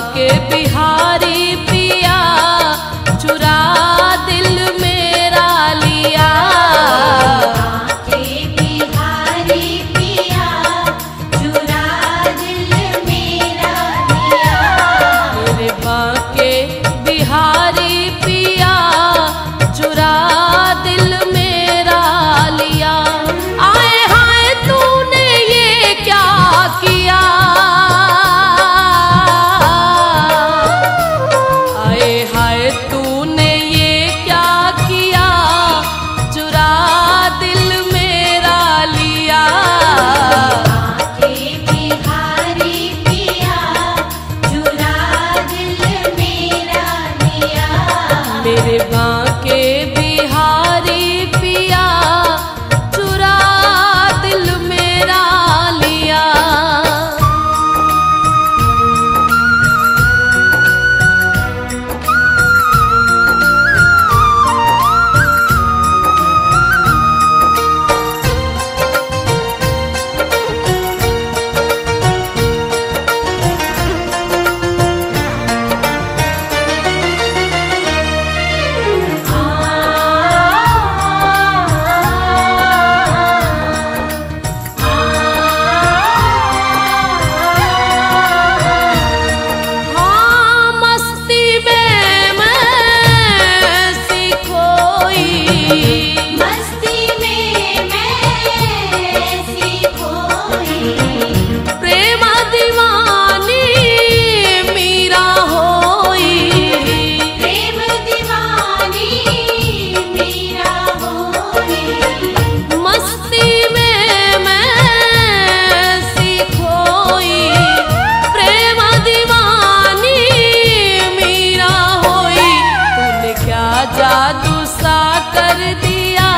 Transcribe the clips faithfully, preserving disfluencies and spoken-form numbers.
बांके बिहारी पिया चुरा दिल मेरा लिया। बांके बिहारी पिया चुरा दिल मेरा लिया। मेरे बांके बिहारी पिया चुरा दिल मेरा लिया। आए हाय तूने ये क्या किया, आए हाय तूने ये क्या किया, चुरा दिल मेरा लिया। बांके बिहारी पिया चुरा दिल मेरा लिया। मेरे बांके बिहारी पिया चुरा दिल मेरा लिया। हाँ मस्ती में मैं सी खोई, मस्ती में मैं ऐसी खोई। प्रेम दीवानी मीरा होई। प्रेम दीवानी मेरा होई। मस्ती में मैं सी खोई, प्रेम दीवानी मीरा होई। तूने क्या जादू सा कर दिया,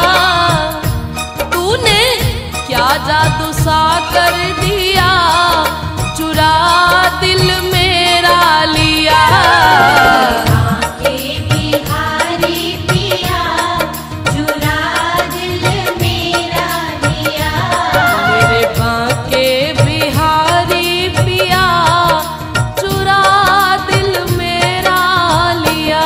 तूने क्या जादू सा कर दिया, चुरा दिल मेरा लिया। बांके बिहारी पिया चुरा दिल मेरा लिया। मेरे बांके बिहारी पिया चुरा दिल मेरा लिया।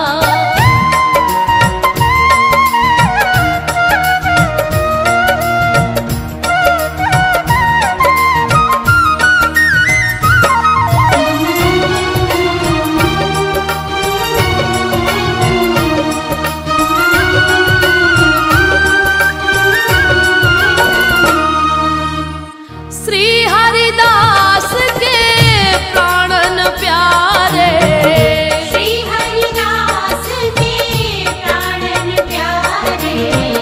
श्री हरिदास के प्राणन प्यारे, श्री हरिदास के प्राणन प्यारे।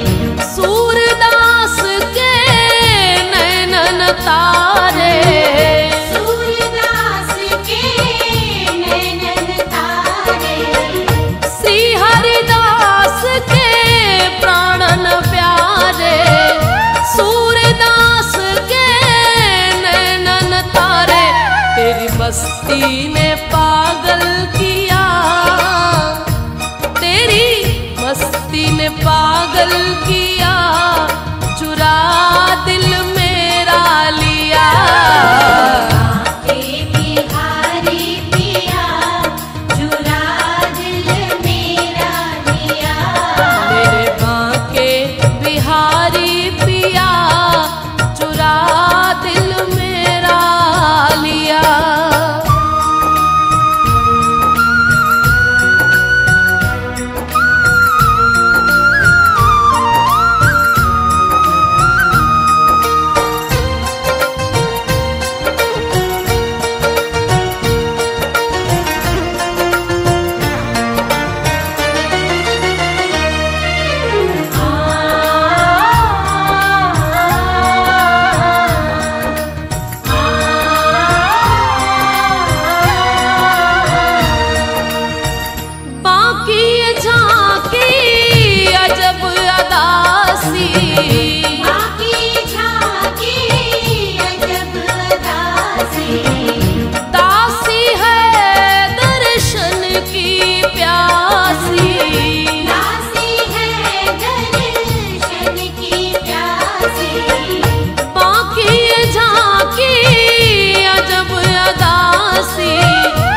सूरदास के नैनन तारे। सूरदास के नैनन तारे। श्री हरिदास के प्राणन प्यारे, सूरदास के नैनन तारे। तेरी मस्ती ने पागल किया, तेरी मस्ती ने पागल किया, चुरा दिल मेरा लिया। बांके बिहारी पिया चुरा दिल मेरा लिया। मेरे बांके बिहारी पिया चुरा दिल मेरा लिया। बाकी ये झांकी अजब अदासी, बाकी झांकी अजब दासी। दासी है दर्शन की प्यासी। दासी है दर्शन की प्यासी। बाकी ये झांकी अजब अदासी,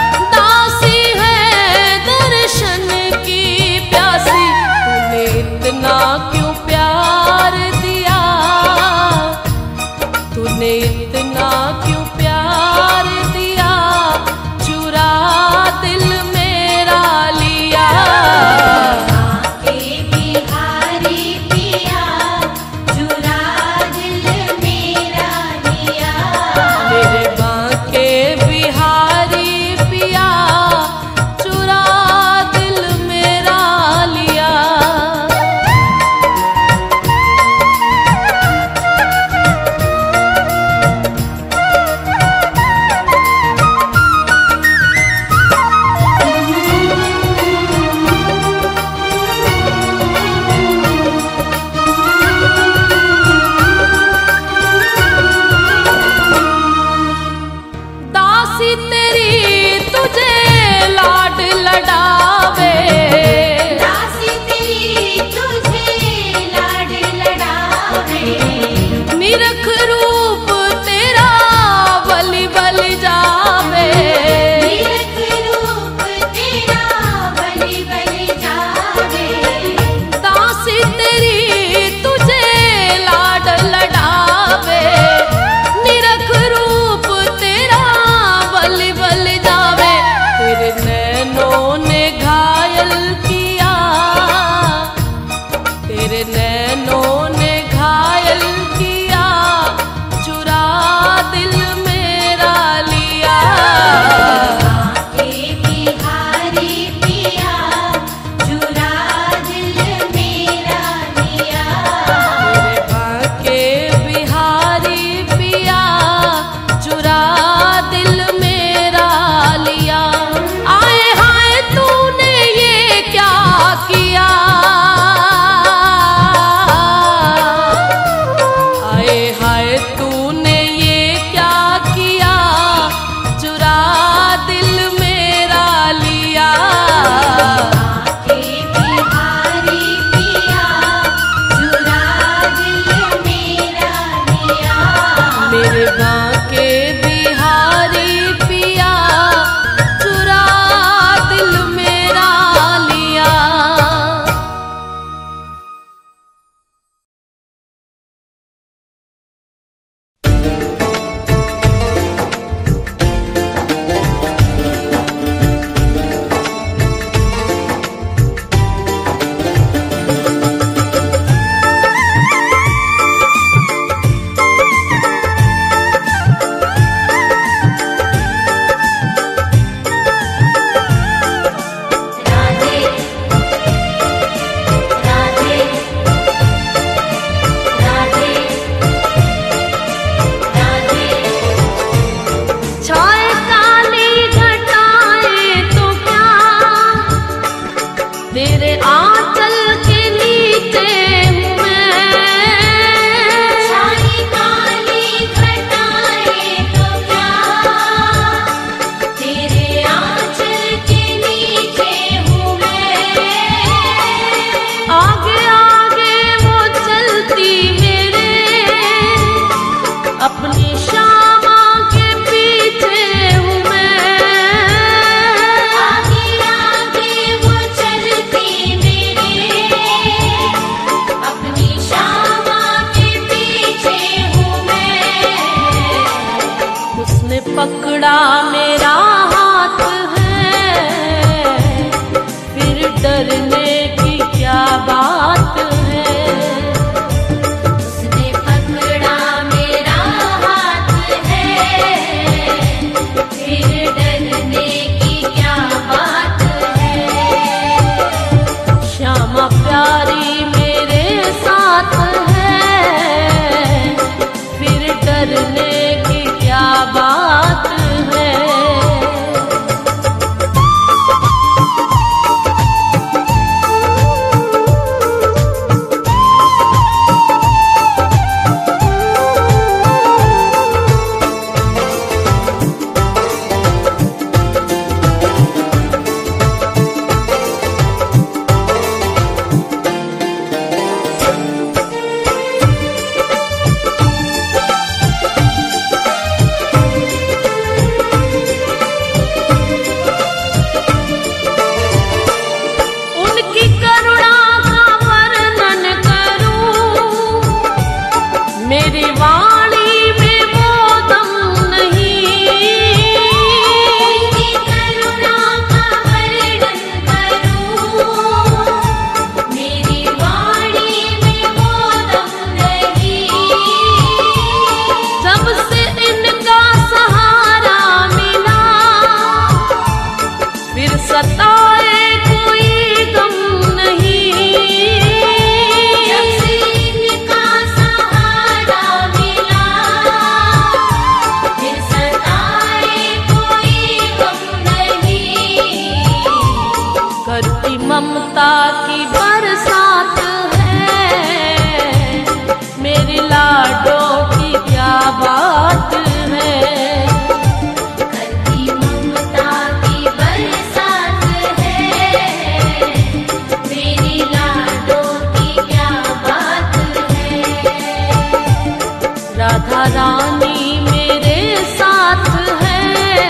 करती ममता की बरसात है, मेरी लाडों की क्या बात है। करती ममता की बरसात है, मेरी लाडों की क्या बात है। राधा रानी मेरे साथ है,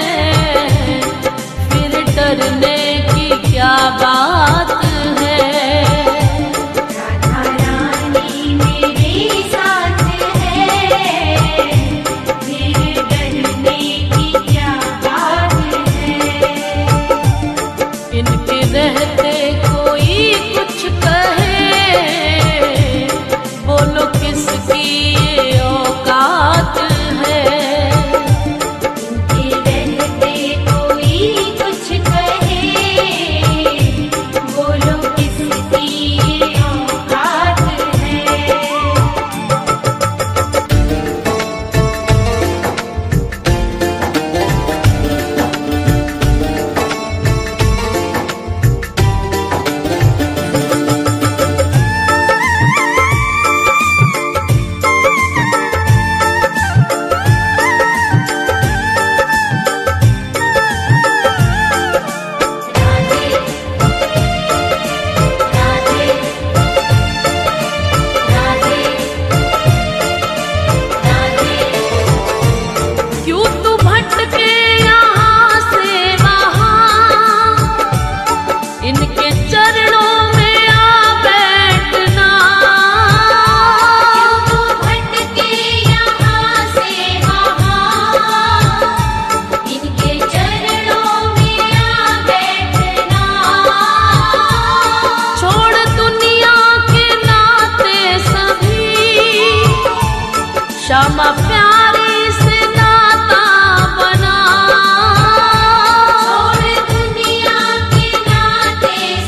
फिर डरने की क्या बात है। राधा रानी मेरे साथ है, फिर डरने की क्या बात है। इनके रहते कोई कुछ कहे, बोलो किसकी ये औकात है। इनके रहते कोई कुछ कहे, बोलो किसकी ये औकात है। राधे राधे राधे राधे। क्यों तू भटके यहाँ से वहाँ, इनके चरणों में आ बैठना। क्यों तू भटके यहाँ से वहाँ, इनके चरणों में आ बैठना। छोड़ दुनिया के नाते सभी, श्यामा प्यारी से नाता बना। छोड़ दुनिया के नाते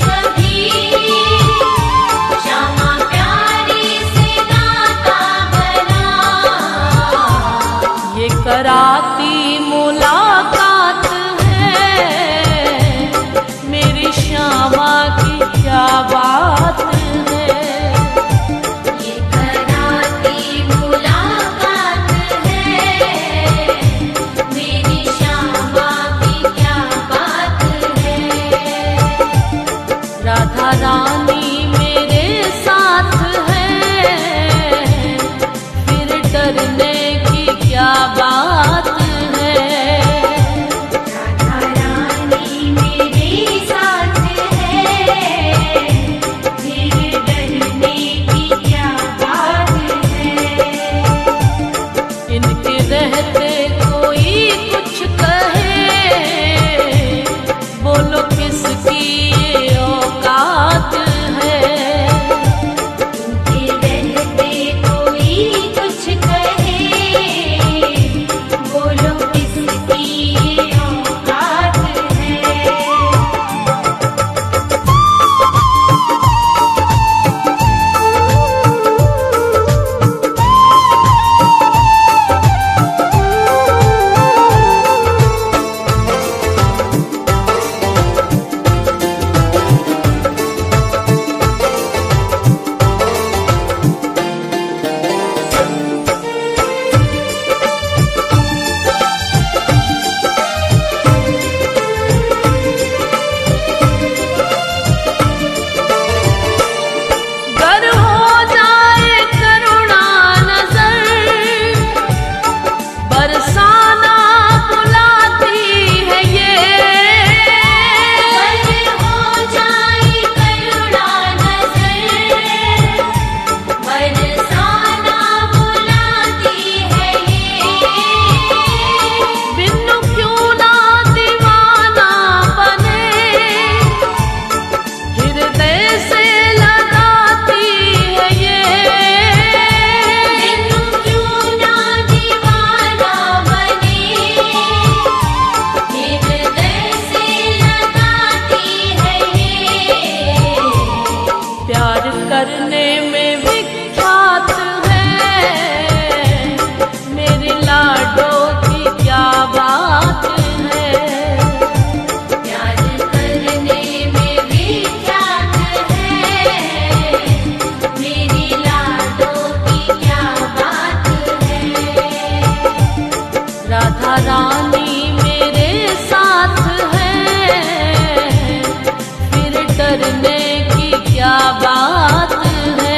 डरने की क्या बात है।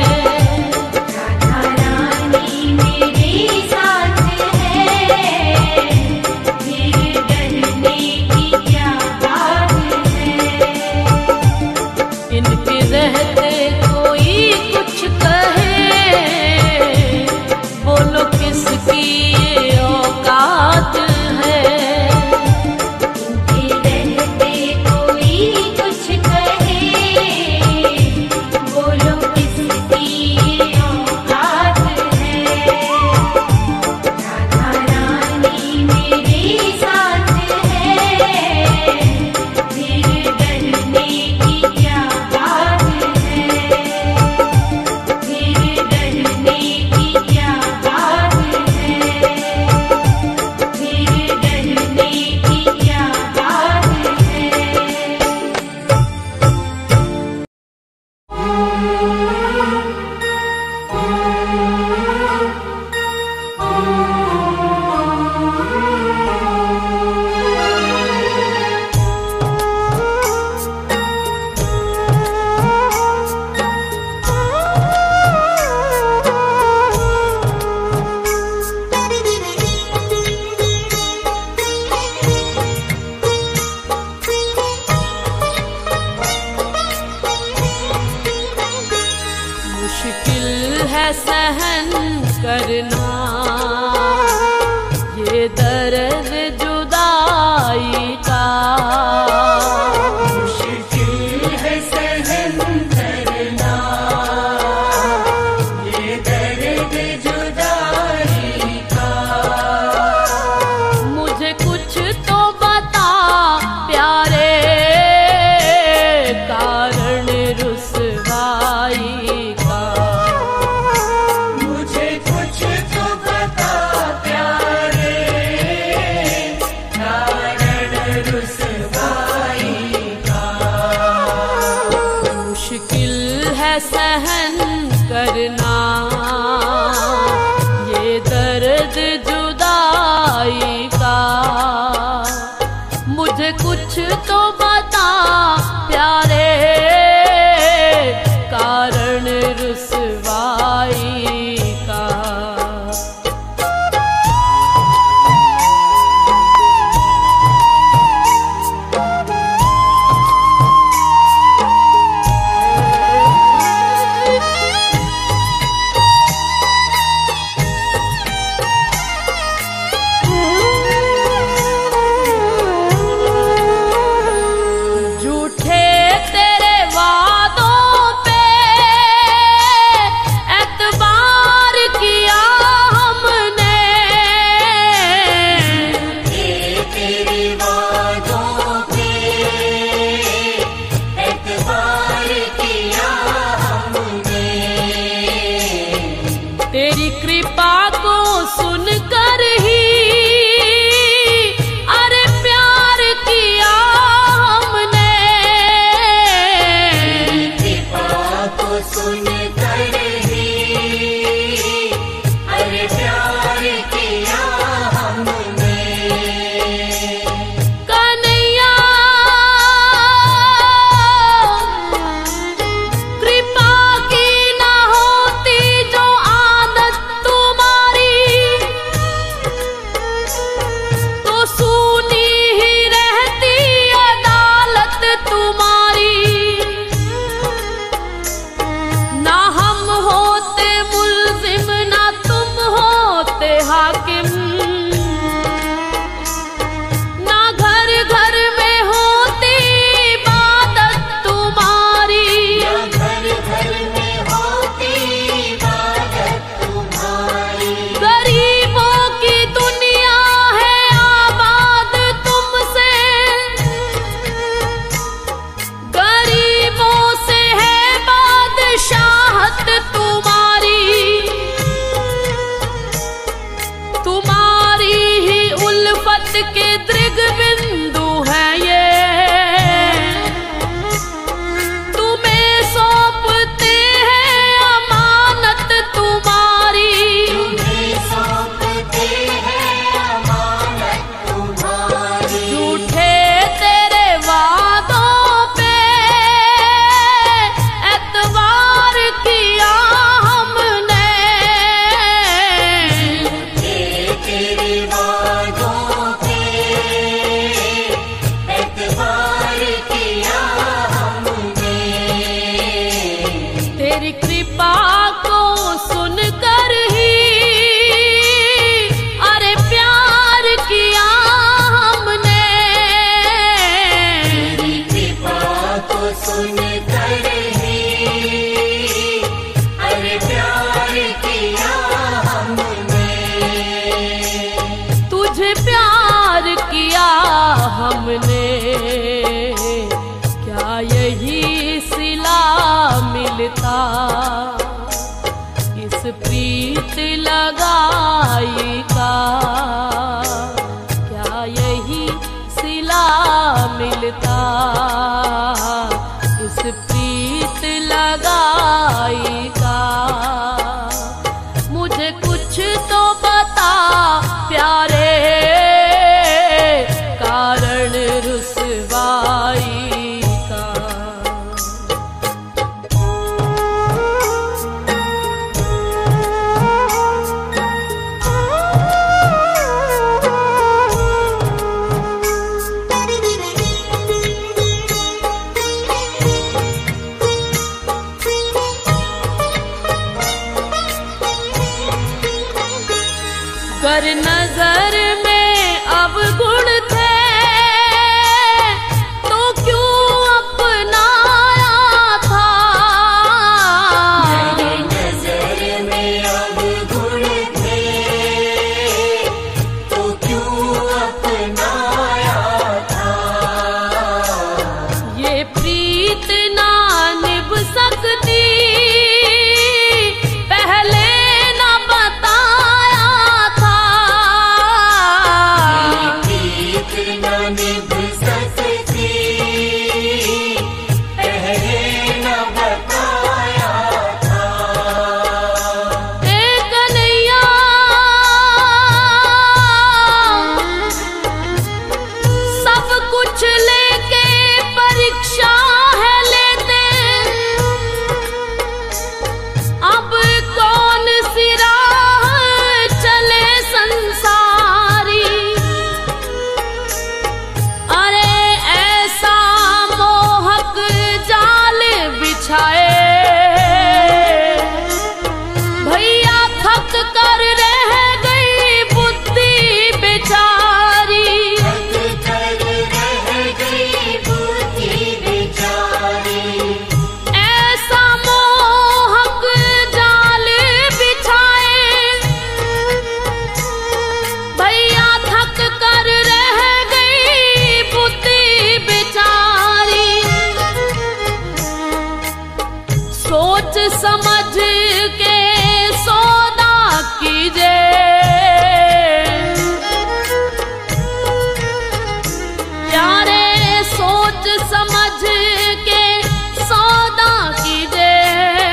राधा रानी मेरे साथ है, फिर डरने की क्या बात है। इनके रहते कोई कुछ कहे, बोलो किसकी ये औकात है। इनके रहते कोई कुछ कहे, बोलो किसकी ये औकात है। राधा रानी मेरे साथ है, फिर डरने की क्या बात है, फिर डरने की क्या बात है, फिर डरने की क्या बात है। मुश्किल है सहन करना ये दर्द जुदाई का। मुश्किल है सहन करना ये दर्द जुदाई का। मुझे कुछ तो बता प्यारे, कारण रुसवाई का। मुझे कुछ तो बता प्यारे, कारण रुसवाई का। मुश्किल है सहन करना ये दर्द जुदाई का। मुझे कुछ तो बता प्यारे, कारण रुसवाई का। सुन कर ही अरे प्यार किया हमने। तुझे प्यार किया हमने, क्या यही सिला मिलता इस प्रीत लगाई का, क्या यही सिला मिलता इस प्रीत लगाई का। मुझे कुछ तो बता प्यारे, कारण रुसवाई का। कर नजर में अब गुण थे तो क्यों अपनाया था। मेरी नजर में अब गुण थे तो क्यों अपनाया था। ये प्रीत ना निभ सकती पहले न बताया था। निभ सकती पहले न बताया था। ए कन्हैया सब कुछ लेके परीक्षा है लेते, अब कौन सी राह चले संसारी। अरे ऐसा मोहक जाल बिछाए भैया थक कर रह गई बुद्धि बेचारी। कर रह गई बुद्धि बेचारी। ऐसा मोहक जाल बिछाए भैया थक कर रह गई बुद्धि बेचारी। सोच समझ के सौदा कीजिए, प्यारे सोच समझ के सौदा कीजिए।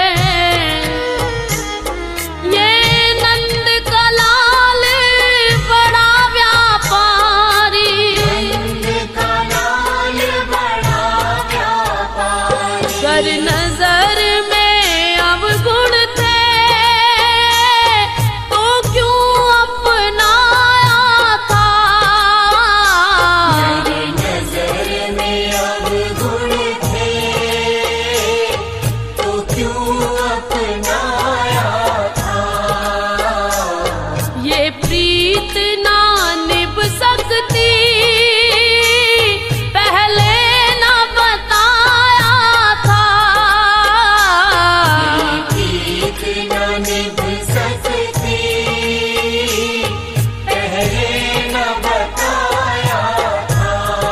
ये नंद का लाल बड़ा व्यापारी, का लाल बड़ा व्यापारी। कर नजर में अब गुण थे तो क्यों अपनाया था। मेरी नजर में अब गुण थे तो क्यों अपनाया था। ये प्रीत ना निभ सकती पहले न बताया था। प्रीत न निभ सकती पहले न बताया था।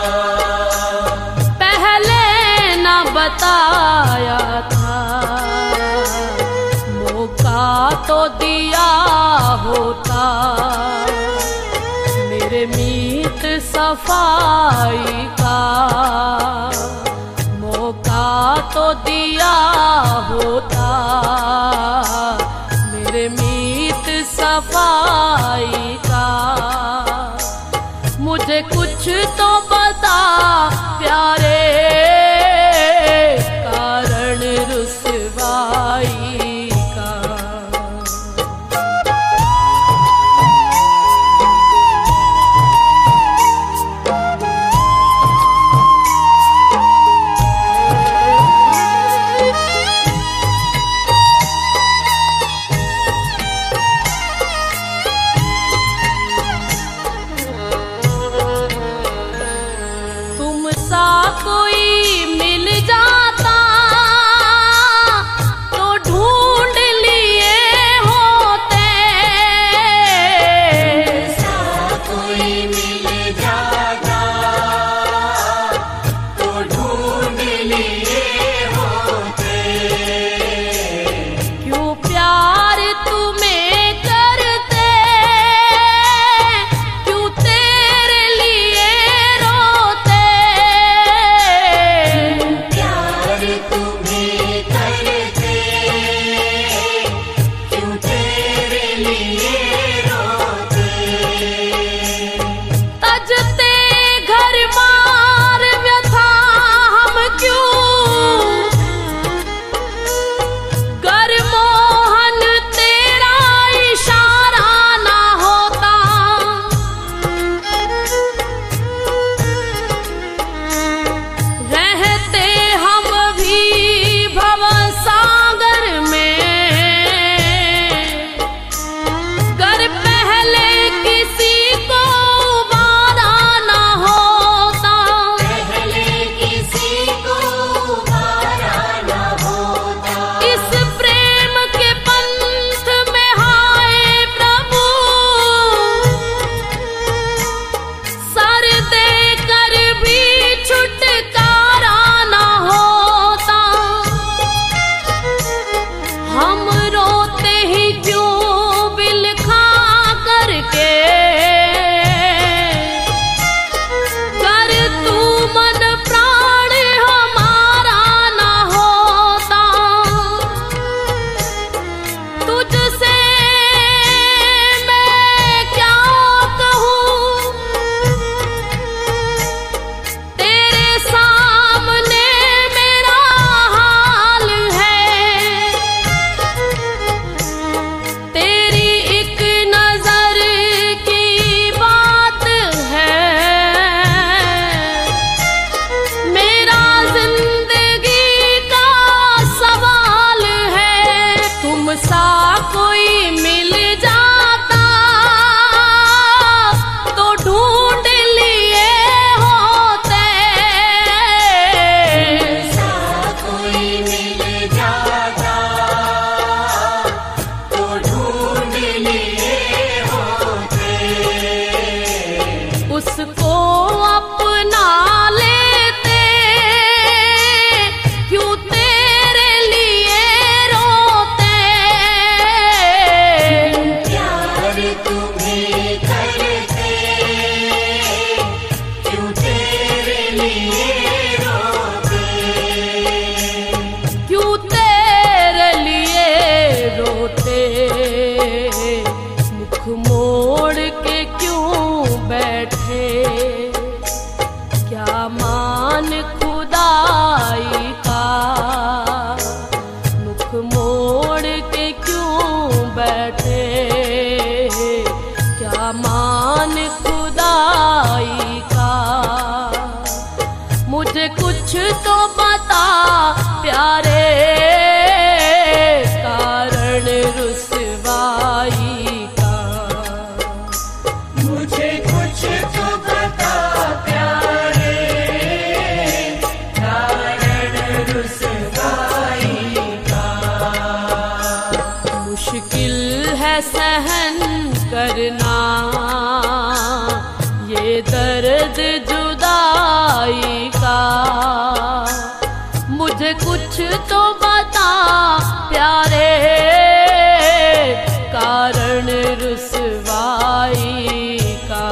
पहले न बताया था। मौका तो दिया होता मेरे मीत सफाई का। मौका तो दिया होता मेरे मीत सफाई का। मुझे कुछ तो बता प्यारे, कारण रुसवाई का। कोई मुझे कुछ तो बता प्यारे, कारण रुसवाई का।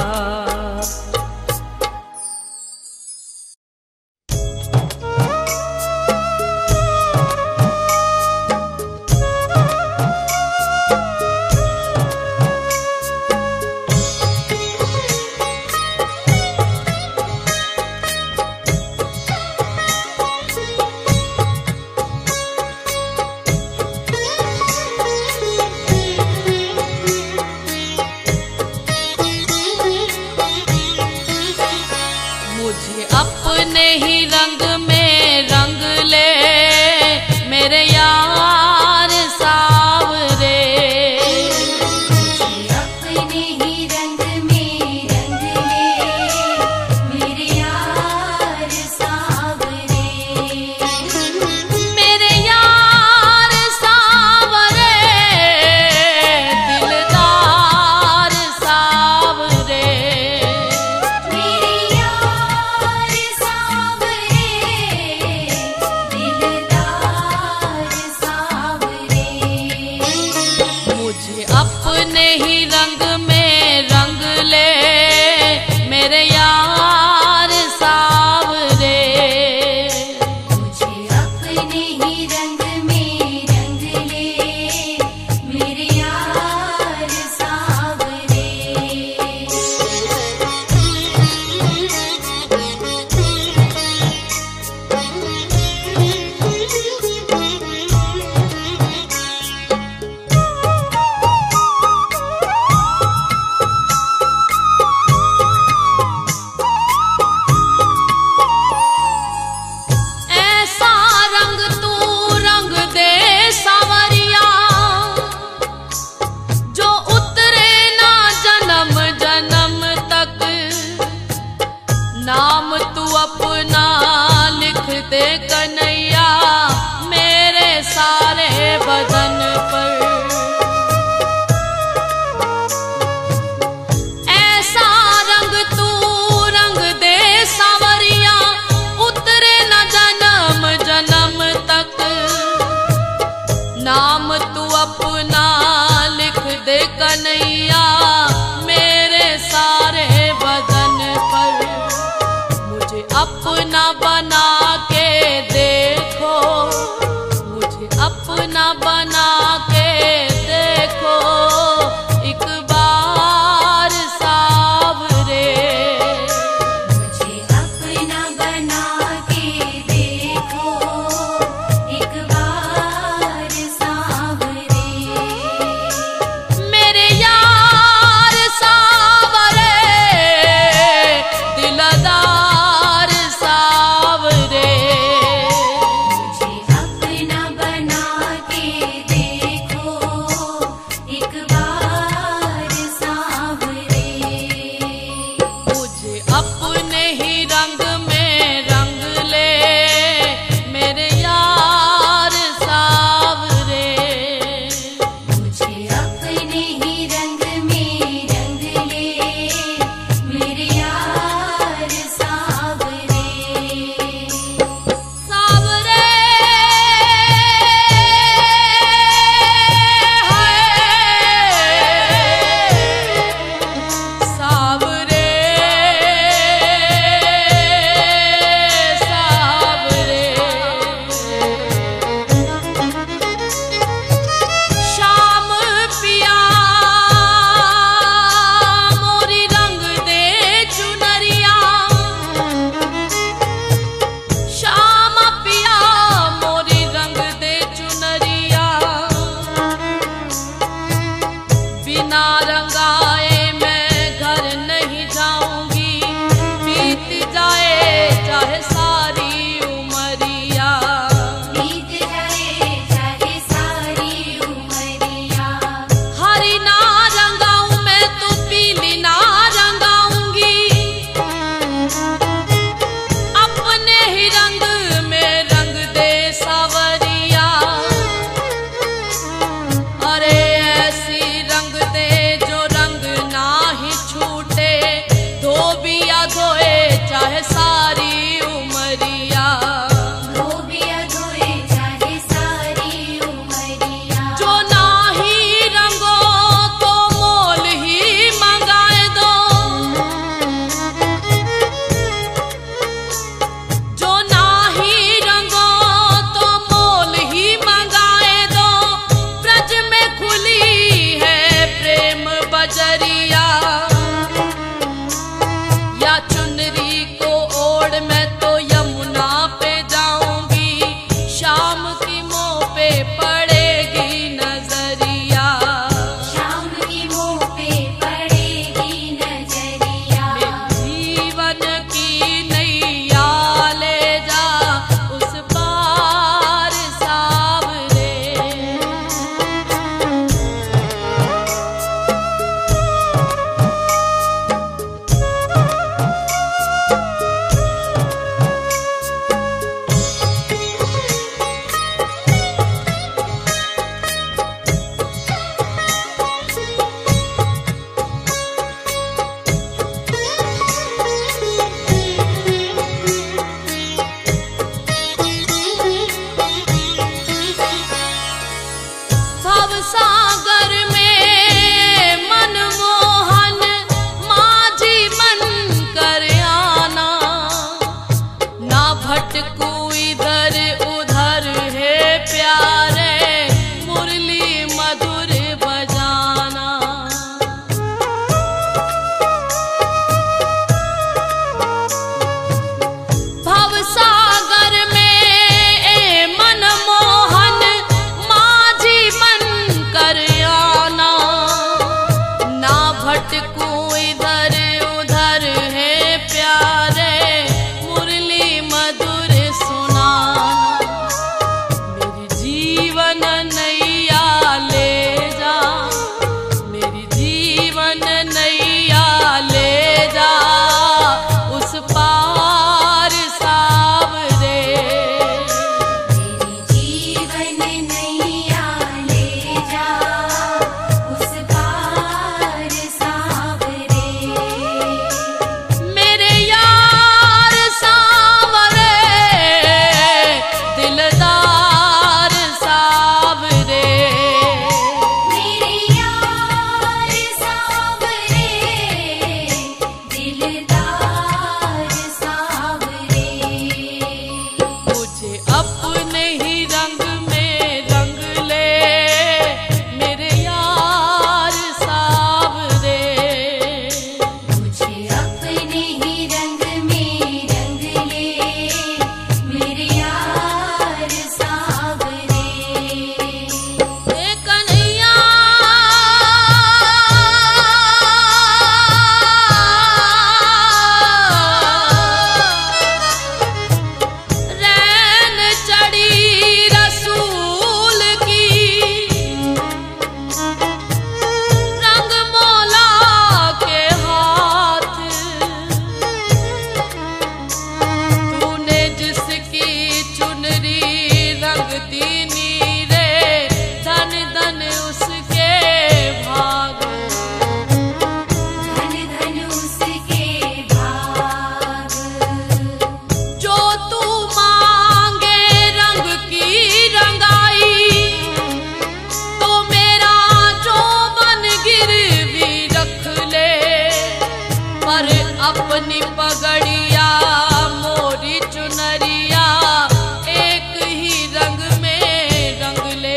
अपनी पगड़िया मोरी चुनरिया एक ही रंग में रंग ले,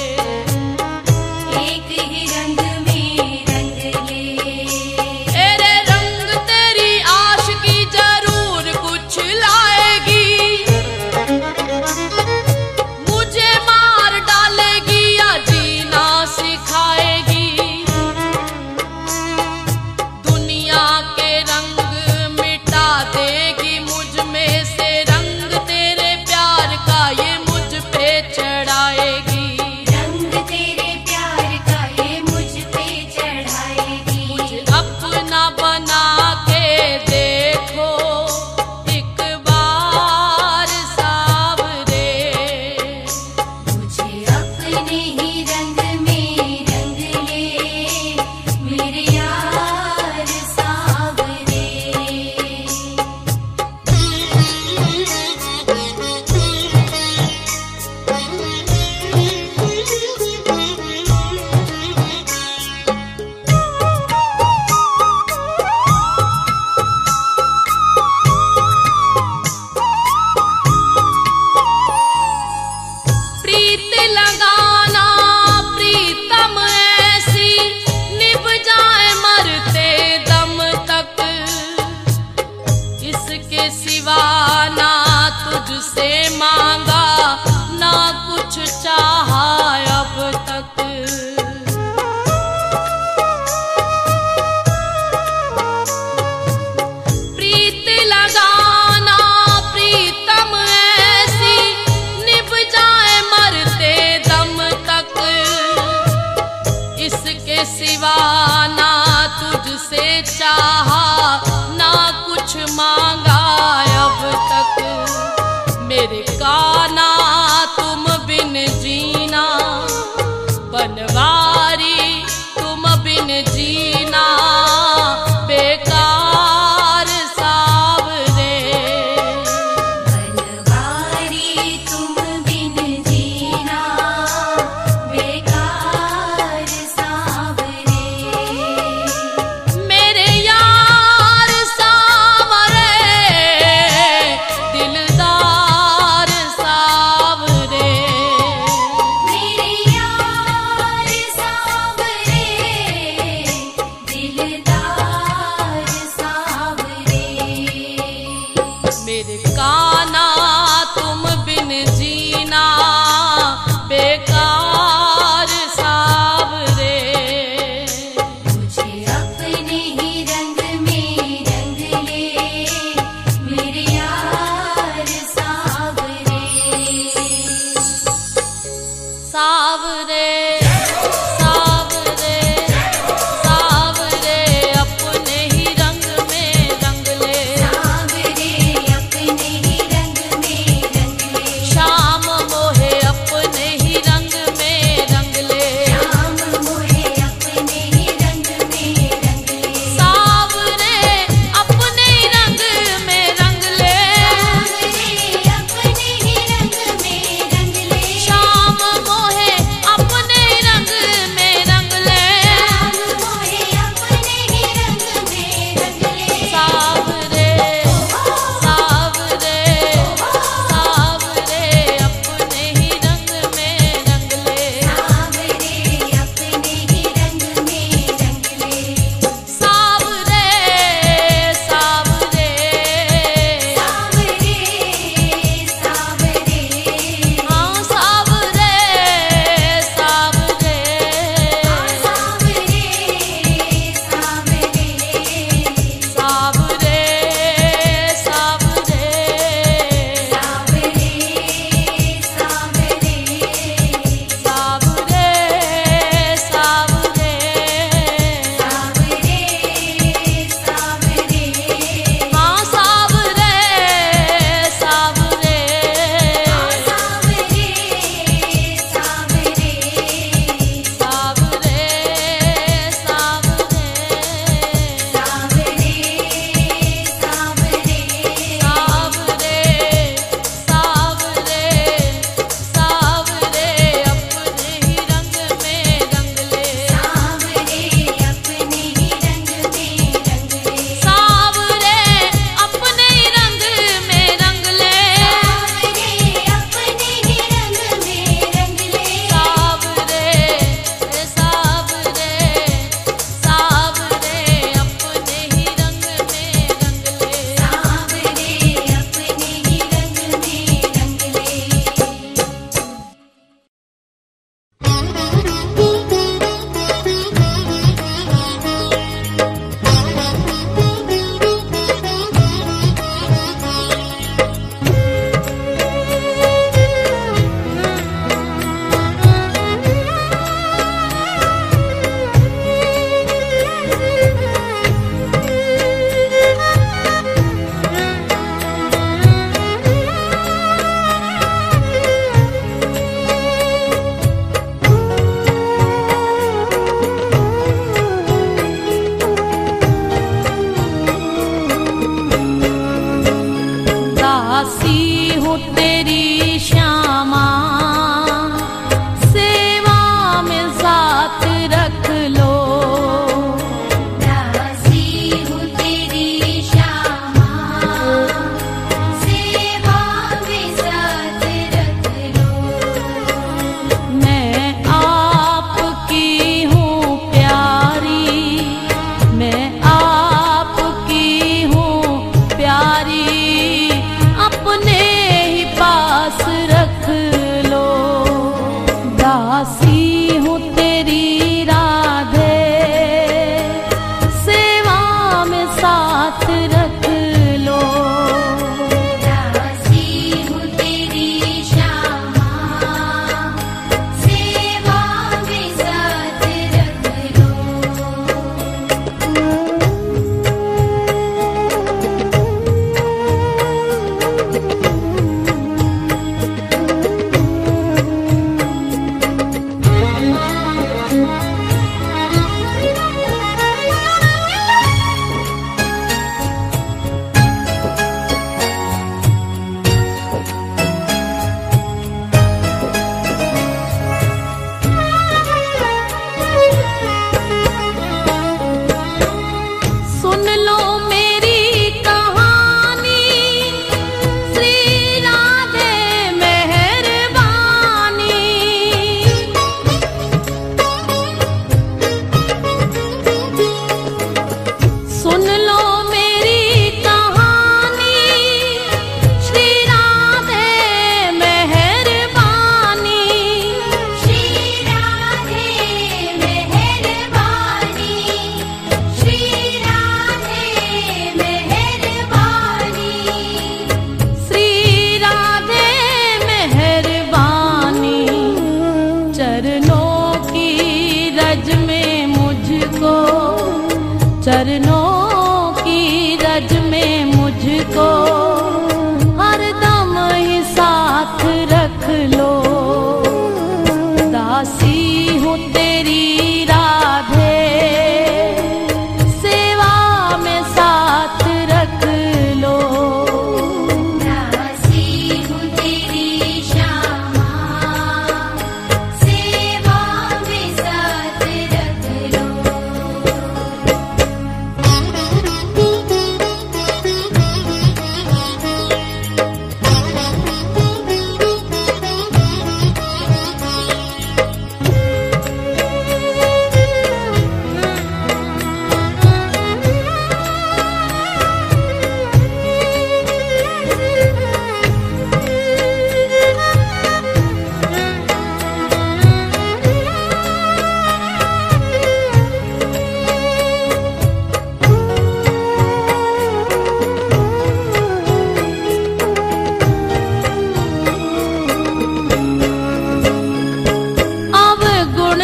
एक ही रंग में रंग ले। तेरे रंग तेरी आशिकी जरूर कुछ लाएगी, मुझे मार डालेगी या जीना सिखाएगी। दुनिया के रंग मिटा देगी मुझ में से, रंग तेरे प्यार का ये मुझ पे चढ़ाएगी। रंग तेरे प्यार का ये मुझ पे चढ़ाएगी। मुझे अपना बना के देखो एक बार सावरे, मुझे अपने ही रंग में रंग ले मेरे यार सावरे। प्रीत लगाना प्रीतम ऐसी निभ जाए मरते दम तक, इसके सिवा ना तुझसे मांगा ना कुछ चाहा अब तक। प्रीत लगाना प्रीतम ऐसी निभ जाए मरते दम तक, इसके सिवा ना तुझसे चाहा ना कुछ मांगा अब तक। मेरे काना तुम बिन जीना, बनवारी तुम बिन जीना बेकार सावरे। बनवारी तुम बिन जीना बेकार सावरे। मेरे यार सावरे दिलदार सावरे, मेरे यार सावरे दिलदार सावरे। मेरे काना तुम बिन जीना बेकार सावरे। मुझे अपने ही रंग में रंग ले मेरे यार सावरे। सावरे सावरे सावरे अपने ही रंग में रंग ले, सावरे अपने ही रंग में रंग ले। शाम मोहे अपने ही रंग में रंग ले। शाम मोहे अपने ही रंग में रंग ले। सावरे अपने ही रंग में रंग ले, सावरे अपने ही रंग में रंग ले। शाम मोहे अपने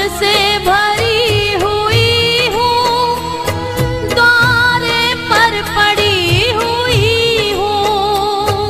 से भरी हुई हूँ, द्वारे पर पड़ी हुई हूँ।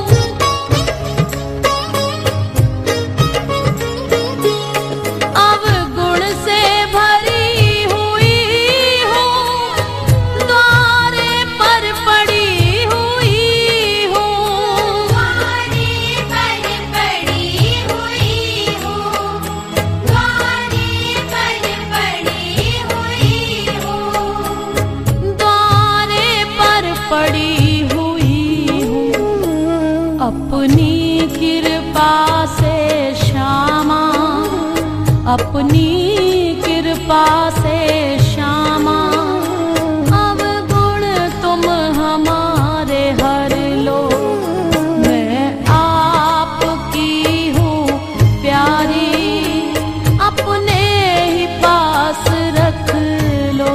अवगुण से भरी हुई हूँ, द्वारे पर पड़ी हुई हूँ। द्वारे पर पड़ी हुई हूँ, द्वारे पर पड़ी हुई हूँ। द्वारे पर पड़ी हुई हूँ। अपनी कृपा से श्यामा, अपनी कृपा से श्यामा, अवगुण तुम हमारे हर लो। मैं आपकी हूँ प्यारी, अपने ही पास रख लो।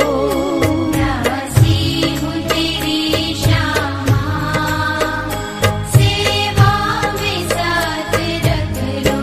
दासी हूँ तेरी श्यामा, सेवा में साथ रख लो।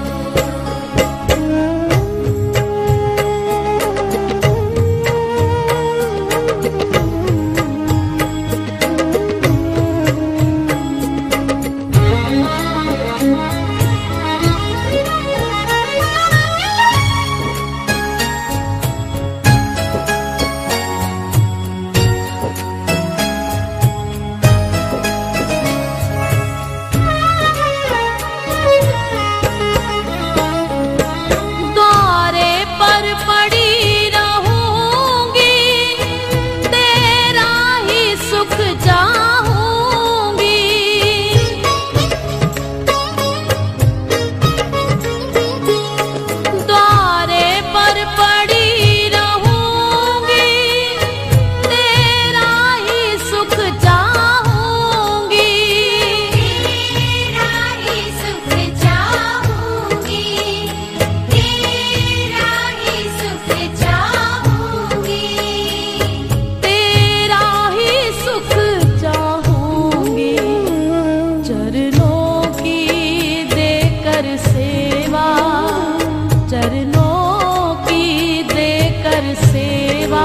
द्वारे पर पड़ी रहूंगी, तेरा ही सुख चाहूंगी। द्वारे पर पड़ी रहूंगी, तेरा ही सुख चाहूंगी। तेरा ही सुख चाहूंगी, तेरा ही सुख चाहूंगी। तेरा ही सुख चाहूंगी। चरणों की देकर सेवा, चरणों की देकर सेवा,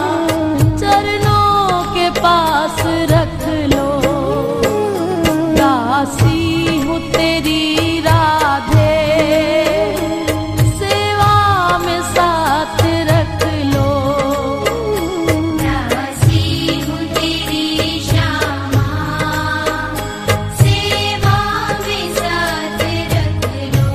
चरणों के पास रख लो। दासी हूँ तेरी राधे, सेवा में साथ रख लो। दासी हूँ तेरी श्यामा, सेवा में साथ रख लो।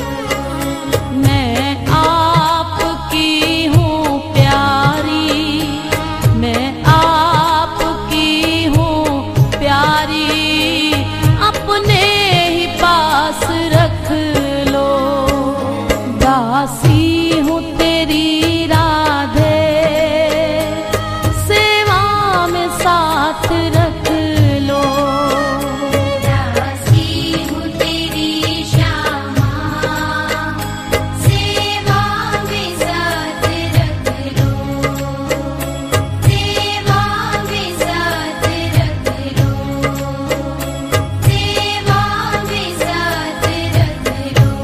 मैं आपकी हूँ प्यारी, मैं आपकी हूँ प्यारी, अपने ही पास रख लो। दासी हूँ तेरी राधे, सेवा में साथ रख लो। दासी हूँ तेरी श्यामा, सेवा में साथ रख लो। सेवा में साथ रख लो, सेवा में साथ रख लो।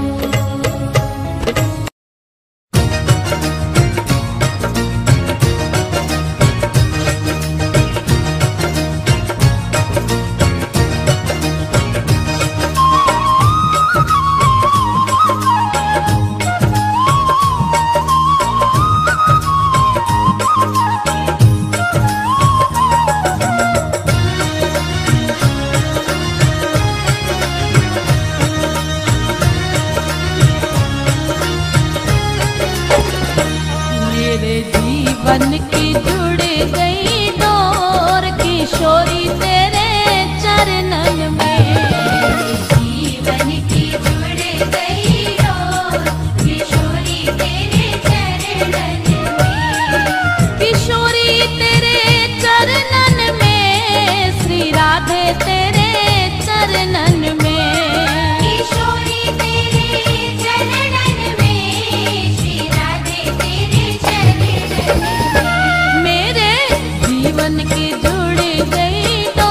मेरे जीवन की जुड़ गई डोर, किशोरी तेरे चरणन में। जीवन की जुड़ गई डोर, किशोरी तेरे चरणन में। किशोरी तेरे चरणन में, श्री राधे तेरे चरणन में। किशोरी तेरे चरणन में, श्री राधे तेरे चरणन में। मेरे जीवन की जुड़ गई डोर,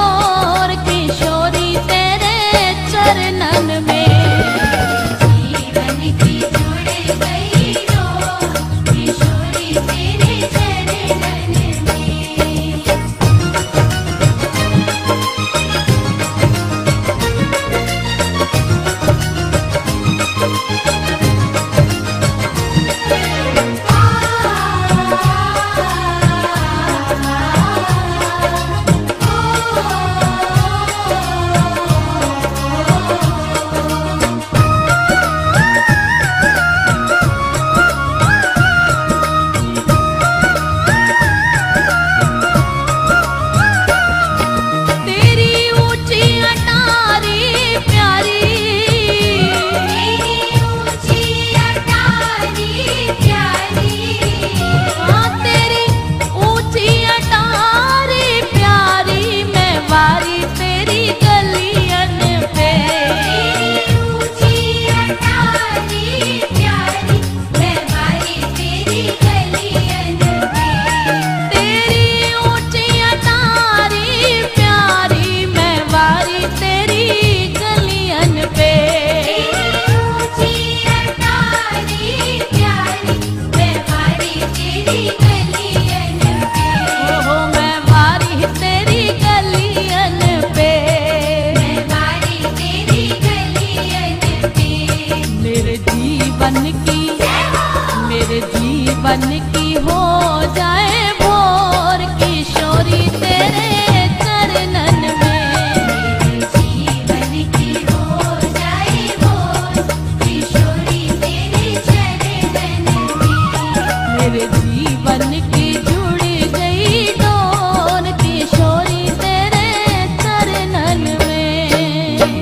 बन की हो जाए भोर किशोरी तेरे चरणन में। जीवन की हो जाए भोर किशोरी तेरे चरणन में। मेरे जीवन की जुड़ गई डोर किशोरी तेरे चरणन में।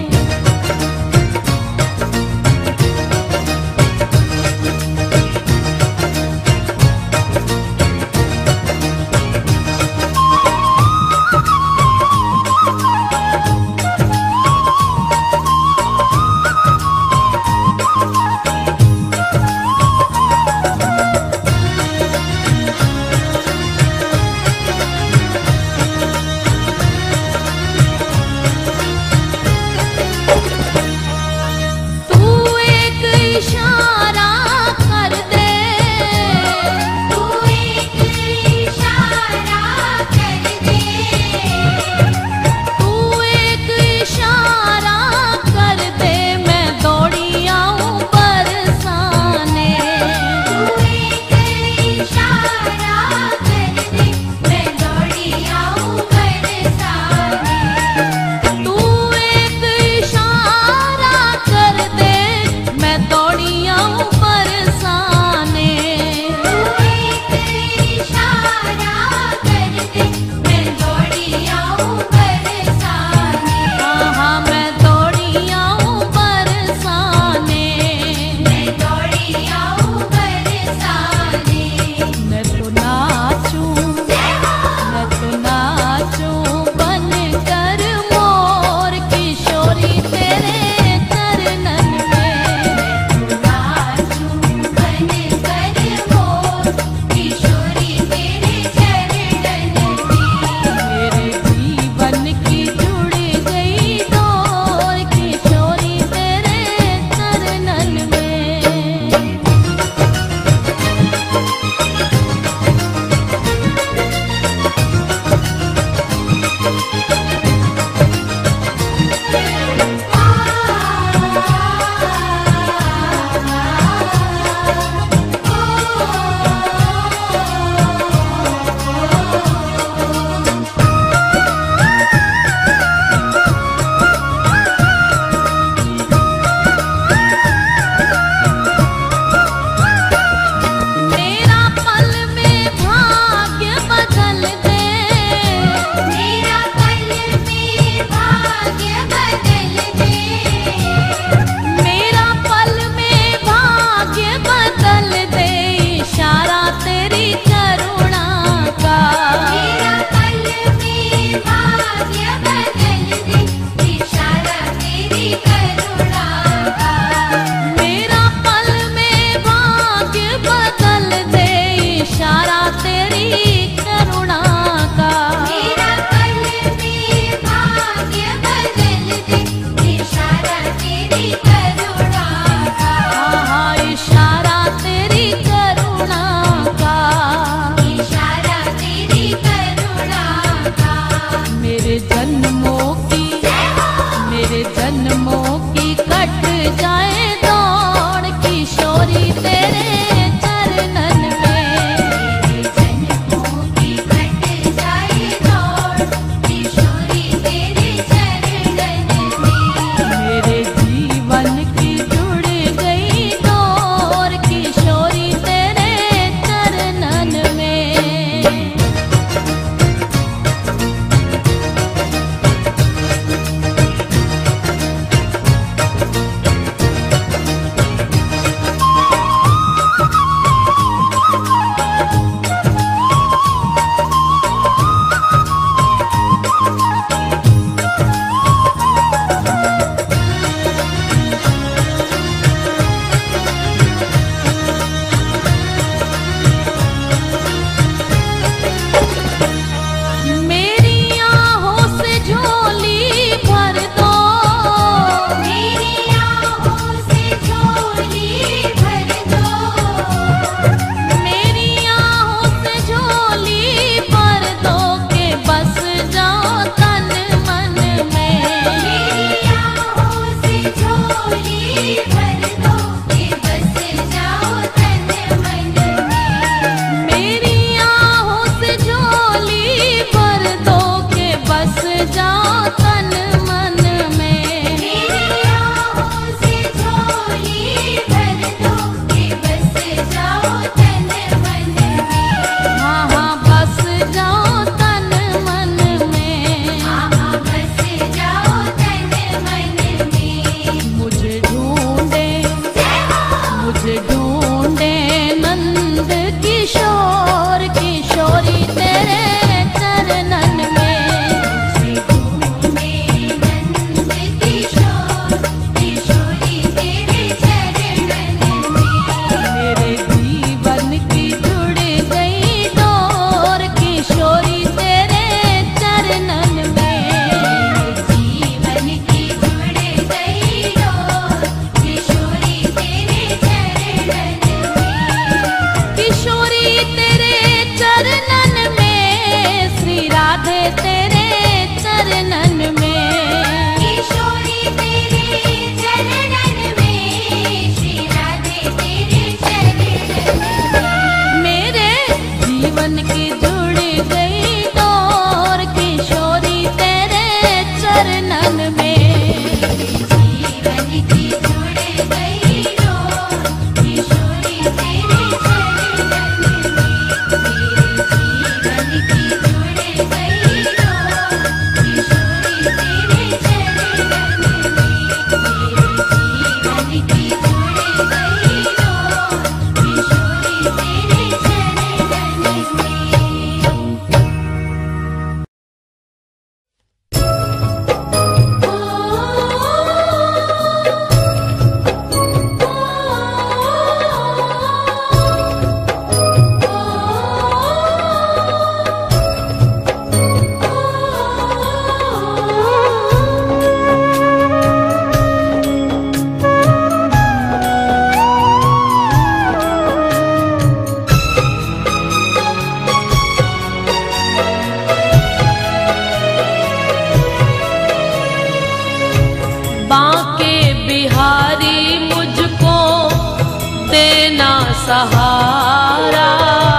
सहारा,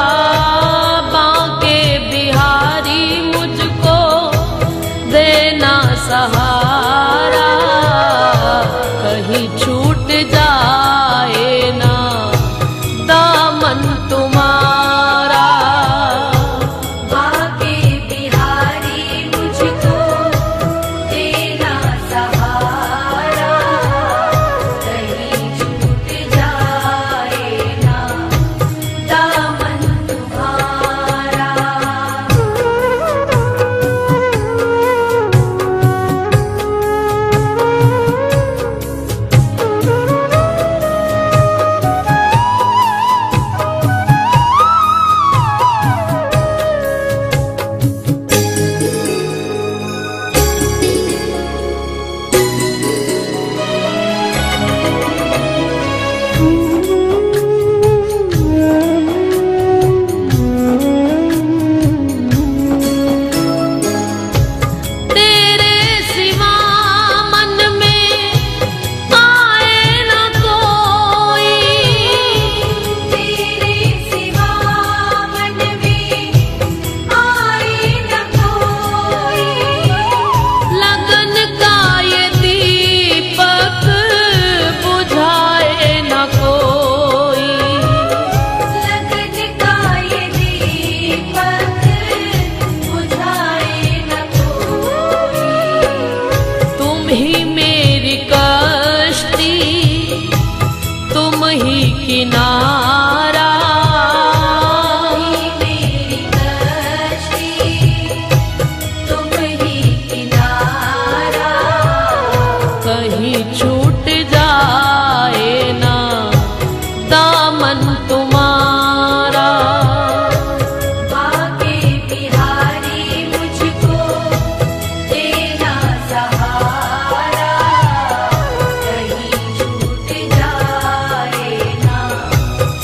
बांके बिहारी मुझको देना सहारा, कहीं छूट जाए ना दामन तुम्हारा। बांके बिहारी मुझको देना सहारा, कहीं छूट जाए ना दामन तुम्हारा। तेरे सिवा मन में आए न कोई, तेरे सिवा मन में आए न कोई, लगन का ये दीपक बुझाए न कोई। लगन का ये दीपक बुझाए न कोई। तुम ही मेरी कश्ती, तुम ही किनारा, मेरी कश्ती तुम ही किनारा, कहीं छूट जाए ना दामन तुम्हारा। बांके बिहारी मुझको देना सहारा, कहीं छूट जाए ना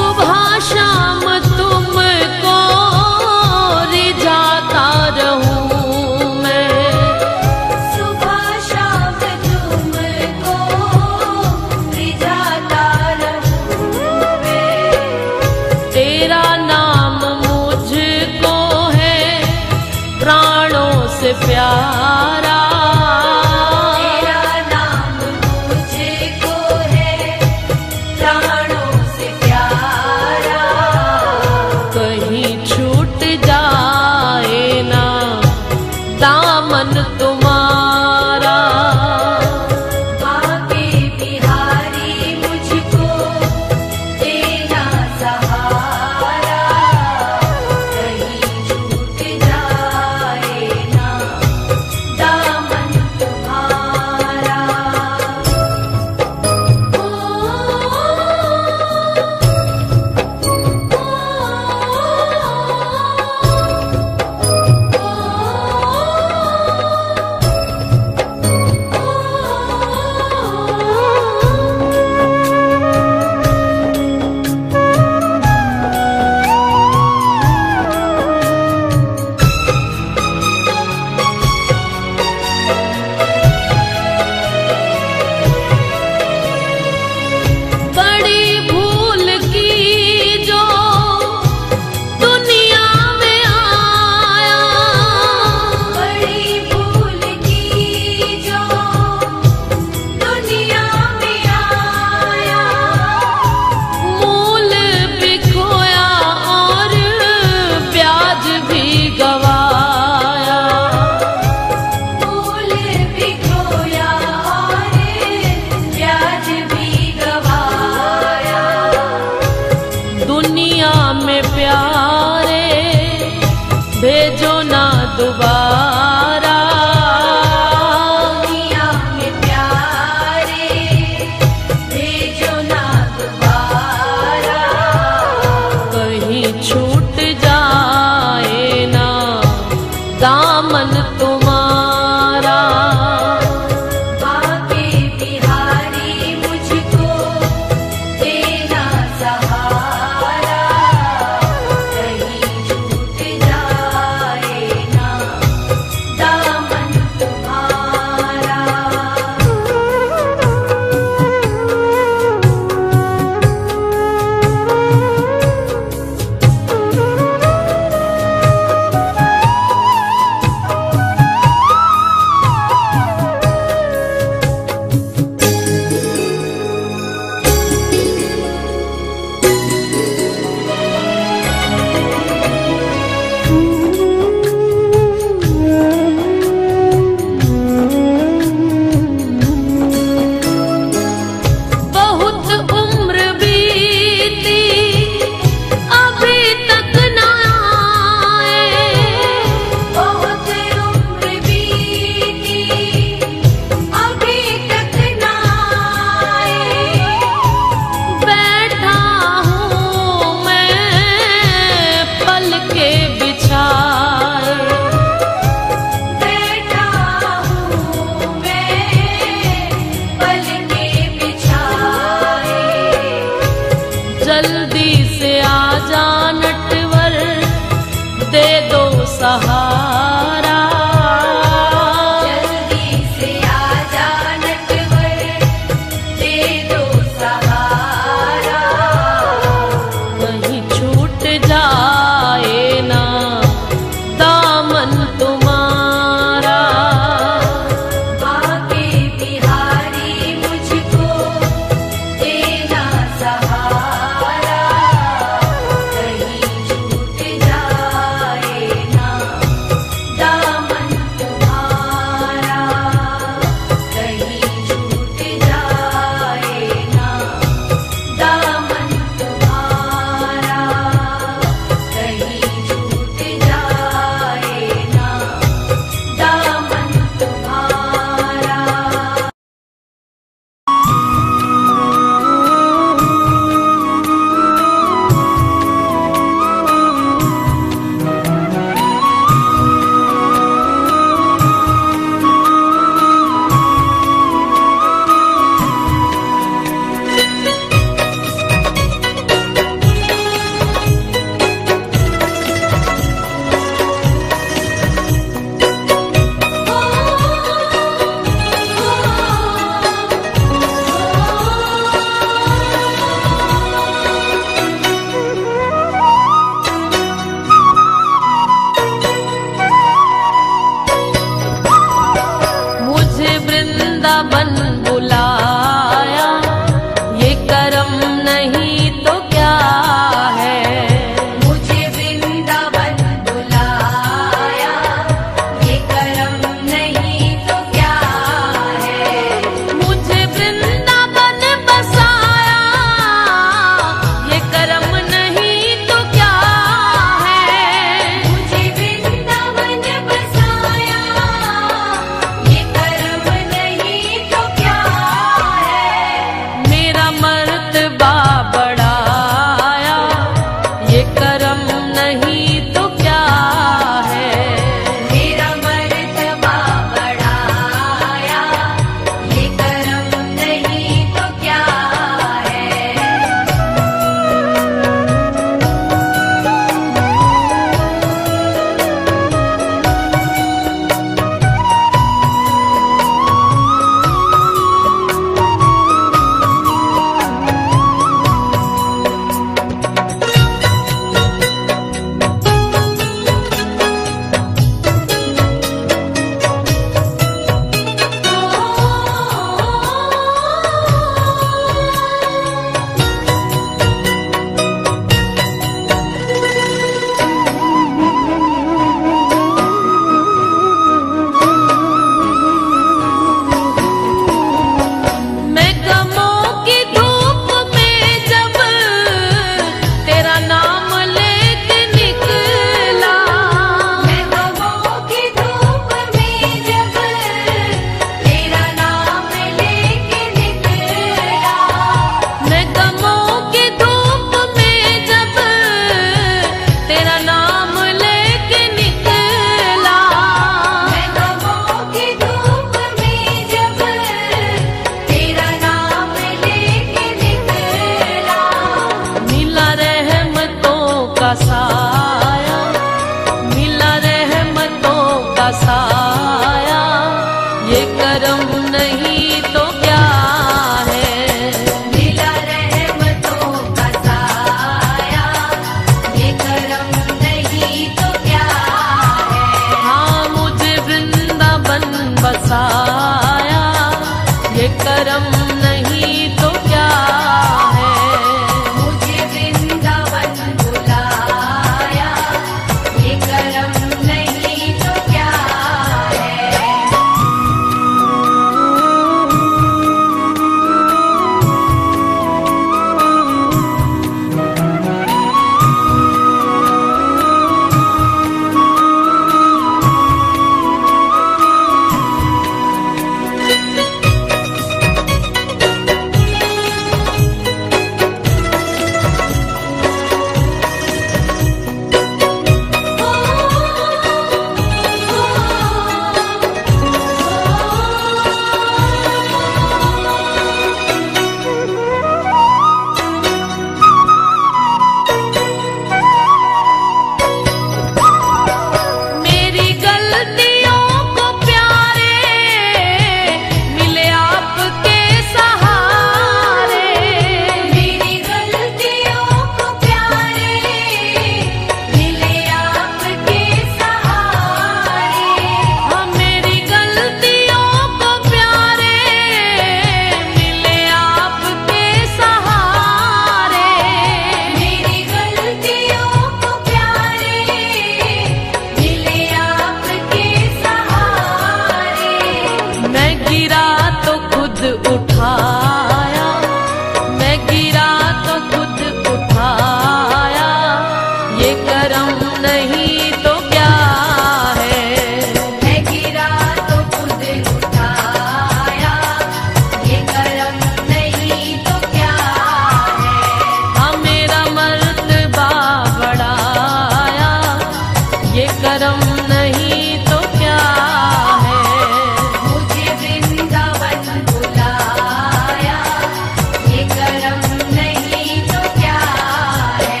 उठाया, मैं गिरा तो खुद उठाया, ये करम नहीं तो क्या है। मैं गिरा तो खुद उठाया, ये करम नहीं तो क्या है। हाँ मेरा मर्तबा बढ़ाया, ये करम नहीं तो क्या है। मुझे वृंदावन बुलाया, ये करम नहीं तो क्या है।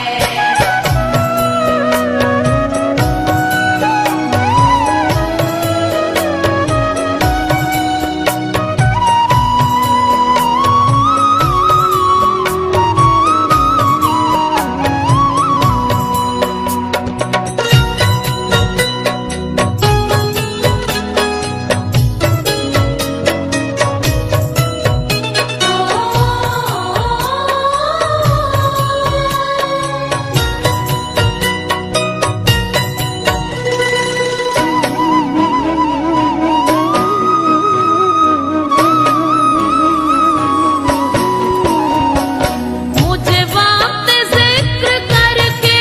मुझे वक्त जिक्र करके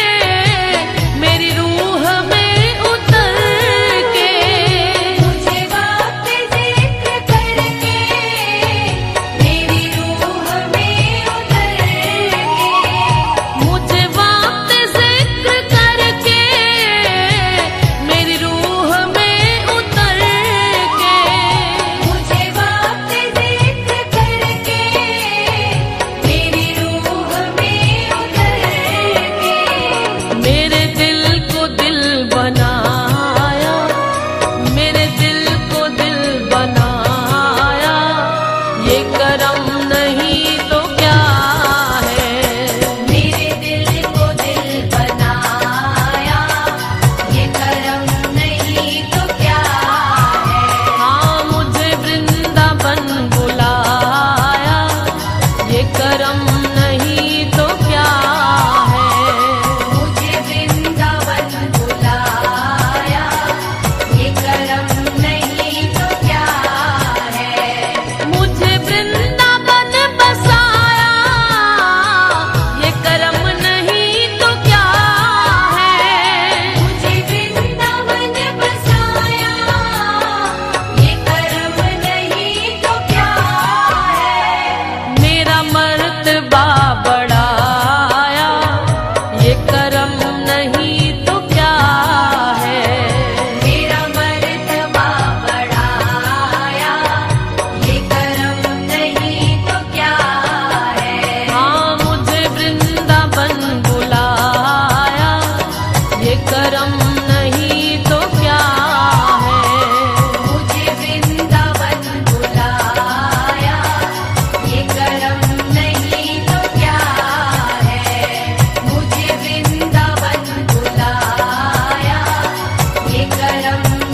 मेरी रूह में उतर के, मुझे वक्त जिक्र करके मेरी रूह में उतर के, मुझे वक्त जिक्र करके मेरी रूह में उतर के, मुझे वक्त जिक्र करके मेरी रूह में उतर के। मेरे दिल को दिल बनाया, मेरे दिल को दिल बनाया, ये करम नहीं तो क्या है। मेरे दिल को दिल बनाया, ये करम नहीं तो क्या है। हाँ मुझे वृंदावन बुलाया, ये करम नहीं तो क्या है। मुझे वृंदावन बुलाया, ये करम नहीं तो क्या है। मुझे वृंदावन बसाया, ये करम नहीं तो क्या है। मुझे वृंदावन बसाया, ये करम नहीं तो क्या है। मेरा मर्तबा बढ़ाया, ये करम नहीं तो क्या है। मेरा मर्तबा बढ़ाया, ये करम नहीं तो क्या है। हाँ मुझे वृंदावन बुलाया, ये करम नहीं तो क्या है। मुझे वृंदावन बुलाया, ये करम नहीं तो क्या है। मुझे वृंदावन बुलाया, ये करम